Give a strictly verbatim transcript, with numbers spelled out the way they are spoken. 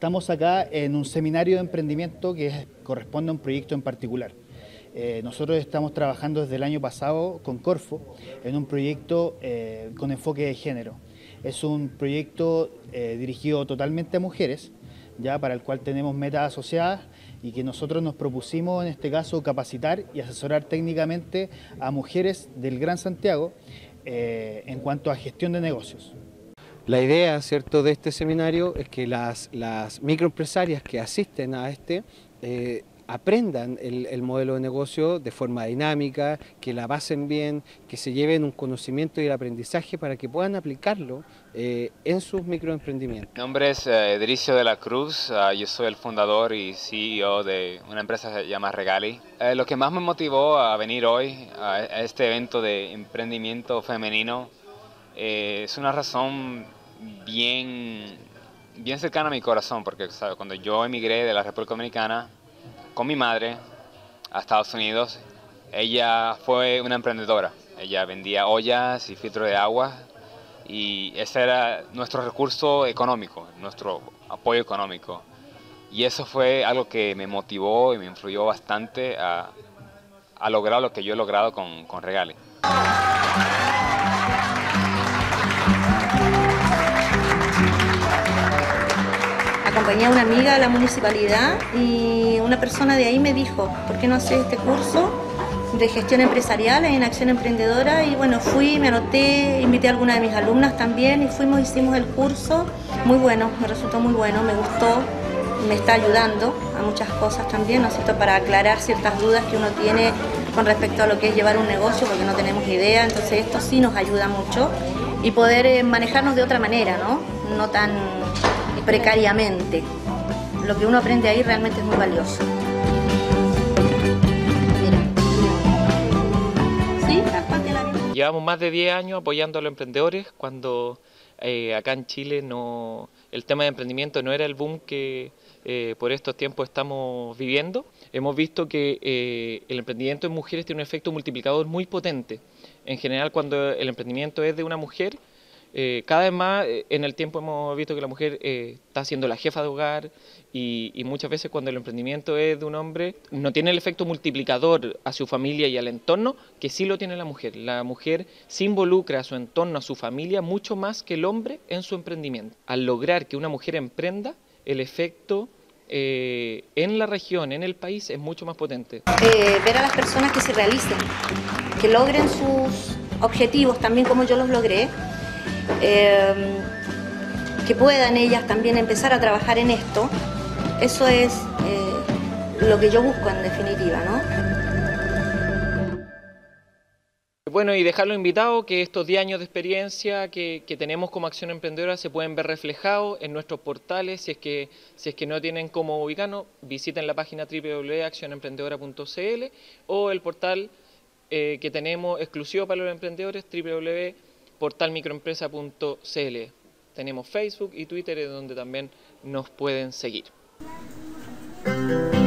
Estamos acá en un seminario de emprendimiento que es, corresponde a un proyecto en particular. Eh, nosotros estamos trabajando desde el año pasado con Corfo en un proyecto eh, con enfoque de género. Es un proyecto eh, dirigido totalmente a mujeres, ya para el cual tenemos metas asociadas y que nosotros nos propusimos en este caso capacitar y asesorar técnicamente a mujeres del Gran Santiago eh, en cuanto a gestión de negocios. La idea, ¿cierto?, de este seminario es que las, las microempresarias que asisten a este eh, aprendan el, el modelo de negocio de forma dinámica, que la pasen bien, que se lleven un conocimiento y el aprendizaje para que puedan aplicarlo eh, en sus microemprendimientos. Mi nombre es eh, Edricio de la Cruz, uh, yo soy el fundador y C E O de una empresa que se llama Regali. Eh, lo que más me motivó a venir hoy a, a este evento de emprendimiento femenino eh, es una razón bien, bien cercana a mi corazón, porque ¿sabe? Cuando yo emigré de la República Dominicana con mi madre a Estados Unidos, ella fue una emprendedora. Ella vendía ollas y filtros de agua y ese era nuestro recurso económico, nuestro apoyo económico. Y eso fue algo que me motivó y me influyó bastante a, a lograr lo que yo he logrado con, con Regali. Acompañé a una amiga a la municipalidad y una persona de ahí me dijo, ¿por qué no haces este curso de gestión empresarial en Acción Emprendedora? Y bueno, fui, me anoté, invité a algunas de mis alumnas también y fuimos, hicimos el curso. Muy bueno, me resultó muy bueno, me gustó, me está ayudando a muchas cosas también, ¿no es cierto?, para aclarar ciertas dudas que uno tiene con respecto a lo que es llevar un negocio, porque no tenemos idea. Entonces esto sí nos ayuda mucho y poder manejarnos de otra manera, ¿no? No tan precariamente. Lo que uno aprende ahí realmente es muy valioso. ¿Sí? Llevamos más de diez años apoyando a los emprendedores cuando eh, acá en Chile no, el tema de emprendimiento no era el boom que eh, por estos tiempos estamos viviendo. Hemos visto que eh, el emprendimiento en mujeres tiene un efecto multiplicador muy potente. En general, cuando el emprendimiento es de una mujer, Eh, cada vez más eh, en el tiempo hemos visto que la mujer eh, está siendo la jefa de hogar y, y muchas veces cuando el emprendimiento es de un hombre no tiene el efecto multiplicador a su familia y al entorno que sí lo tiene la mujer. La mujer se involucra a su entorno, a su familia, mucho más que el hombre en su emprendimiento. Al lograr que una mujer emprenda, el efecto eh, en la región, en el país, es mucho más potente. Eh, ver a las personas que se realicen, que logren sus objetivos también como yo los logré. Eh, que puedan ellas también empezar a trabajar en esto, eso es eh, lo que yo busco en definitiva, ¿no? Bueno, y dejarlo invitado que estos diez años de experiencia que, que tenemos como Acción Emprendedora se pueden ver reflejados en nuestros portales. Si es que, si es que no tienen cómo ubicarnos, visiten la página doble u doble u doble u punto acción emprendedora punto c l o el portal eh, que tenemos exclusivo para los emprendedores, doble u doble u doble u punto portal microempresa punto c l. Tenemos Facebook y Twitter donde también nos pueden seguir.